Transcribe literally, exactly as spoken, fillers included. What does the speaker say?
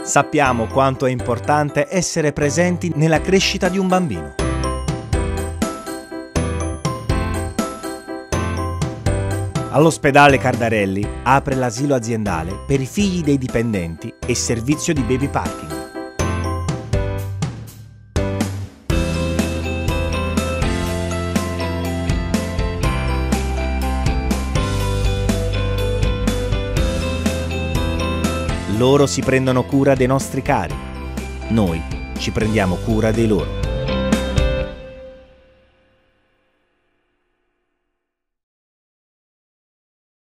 Sappiamo quanto è importante essere presenti nella crescita di un bambino. All'ospedale Cardarelli apre l'asilo aziendale per i figli dei dipendenti e servizio di baby parking. Loro si prendono cura dei nostri cari, noi ci prendiamo cura dei loro.